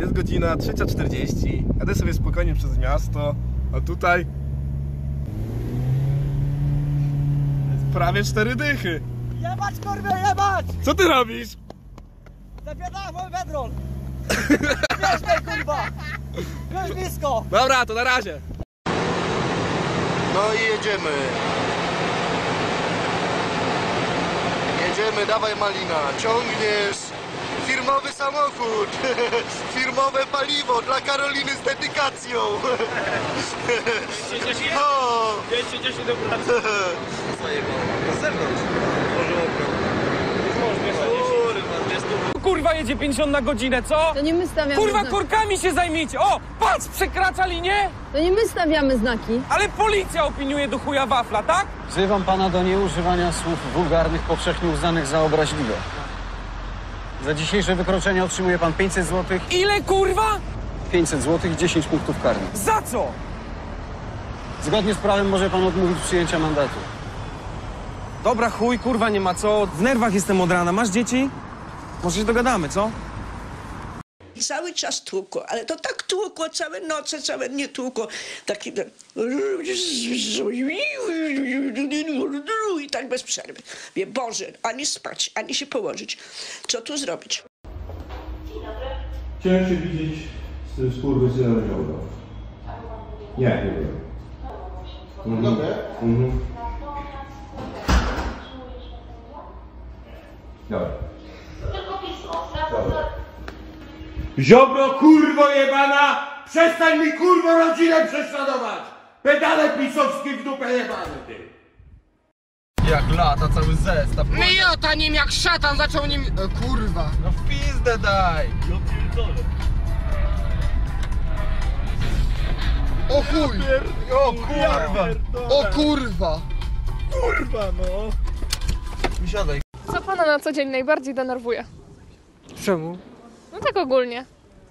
Jest godzina 3:40. Jadę sobie spokojnie przez miasto, a tutaj jest prawie 4 dychy. Jebać, kurwa, jebać! Co ty robisz? Zapiadałem mój bedroll! Bierz mnie, kurwa! Już blisko! Dobra, to na razie. No i jedziemy. Jedziemy, dawaj Malina, ciągniesz firmowy samochód, firmowe paliwo dla Karoliny z dedykacją. 210 do pracy. Na zewnątrz. Kurwa jedzie 50 na godzinę, co? To nie my stawiamy Kurwa znaki. korkami się zajmijcie! O! Patrz, przekracza linię! To nie my stawiamy znaki. Ale policja opiniuje do chuja wafla, tak? Wzywam pana do nieużywania słów wulgarnych, powszechnie uznanych za obraźliwe. Za dzisiejsze wykroczenie otrzymuje pan 500 zł. Ile kurwa? 500 zł i 10 punktów karnych. Za co? Zgodnie z prawem może pan odmówić przyjęcia mandatu. Dobra, chuj, kurwa, nie ma co. W nerwach jestem od rana. Masz dzieci? Może się dogadamy, co? Cały czas tłukło, ale to tak tłukło, całe noce, całe nie tłukło. Taki... I tak bez przerwy. Wie, Boże, ani spać, ani się położyć. Co tu zrobić? Chciałem się widzieć z tym skurwysynem Ziobro. Nie byłem. Dobre? Dobra. Ziobro, kurwo jebana! Przestań mi, kurwo, rodzinę prześladować! Pedale pisowskie w dupę jebane, ty! Jak lata cały zestaw. Miota nim jak szatan zaczął nim... kurwa. No w pizdę daj. O chuj! O kurwa. O kurwa! Kurwa no. Wysiadaj. Co pana na co dzień najbardziej denerwuje? Czemu? No tak ogólnie.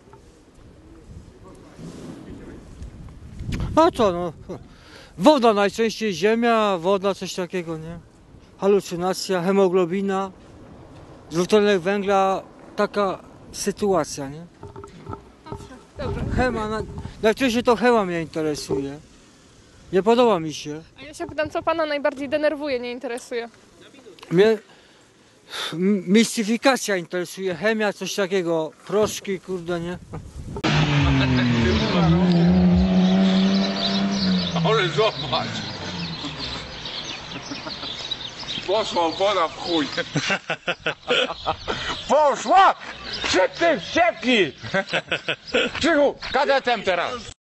A co no? Woda najczęściej, ziemia, woda, coś takiego, nie? Halucynacja, hemoglobina, dwutlenek węgla, taka sytuacja, nie? Dobra. Najczęściej to chema mnie interesuje. Nie podoba mi się. A ja się pytam, co pana najbardziej denerwuje, nie interesuje? Mnie mistyfikacja interesuje, chemia, coś takiego, proszki, kurde, nie? Ale zobacz! Poszła opona w chuj! Poszła! Szybciej, wścieknij! Krzychu, kadetem teraz!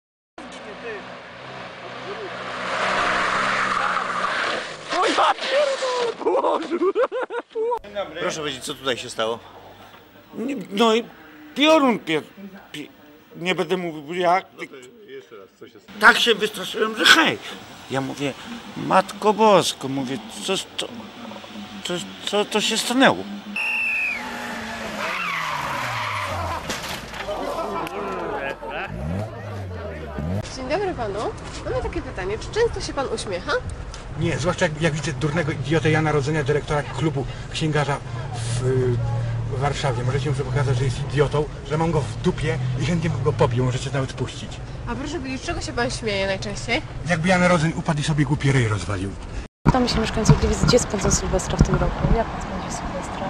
Proszę powiedzieć, co tutaj się stało? No i piorun nie będę mówił jak. Jeszcze raz, co się stało? Tak się wystraszyłem, że hej. Ja mówię, Matko Bosko, mówię, co to się stanęło? Dzień dobry panu. Mamy takie pytanie. Czy często się pan uśmiecha? Nie, zwłaszcza jak widzę durnego idiotę Jana Rodzenia, dyrektora klubu księgarza w Warszawie. Możecie mu pokazać, że jest idiotą, że mam go w dupie i chętnie go pobił. Możecie nawet puścić. A proszę powiedzieć, czego się pan śmieje najczęściej? Jakby Jan Rodzeń upadł i sobie głupi ryj rozwalił. Pytamy się mieszkańców Gliwic, gdzie spędzą Sylwestra w tym roku? Jak pan spędzi Sylwestra?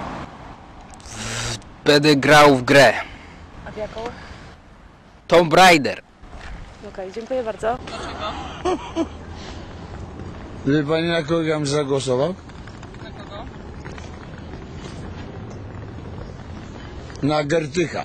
Będę grał w grę. A w jaką? Tomb Raider. Okej, dziękuję bardzo. Wie pani, na kogo ja bym zagłosował? Na kogo? Na Gertycha.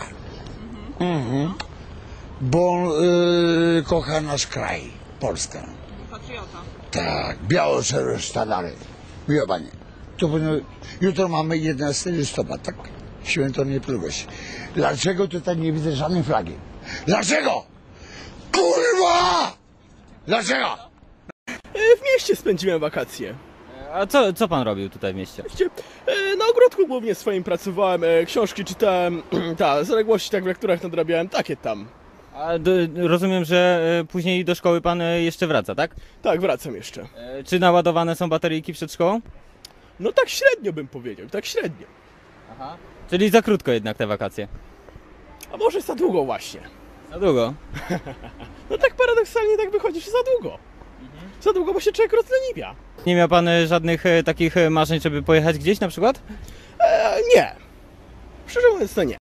Bo on kocha nasz kraj, Polskę. Patriota. Tak, biało-czerwone sztandary. Wie pani, to jutro mamy 11 listopada, tak? Święto Niepodległości. Dlaczego tutaj nie widzę żadnej flagi? Dlaczego? Kurwa! Dlaczego? W mieście spędziłem wakacje. A co pan robił tutaj w mieście? Na ogródku głównie swoim pracowałem, książki czytałem, zaległości tak w lekturach nadrabiałem, takie tam. A rozumiem, że później do szkoły pan jeszcze wraca, tak? Tak, wracam jeszcze. Czy naładowane są bateryjki przed szkołą? No tak średnio bym powiedział, tak średnio. Aha. Czyli za krótko jednak te wakacje. A może za długo właśnie. Za długo? No tak paradoksalnie tak wychodzi, że za długo. Za długo, bo się człowiek rozleniwia. Nie miał pan żadnych takich marzeń, żeby pojechać gdzieś na przykład? Nie. Szczerze mówiąc to nie.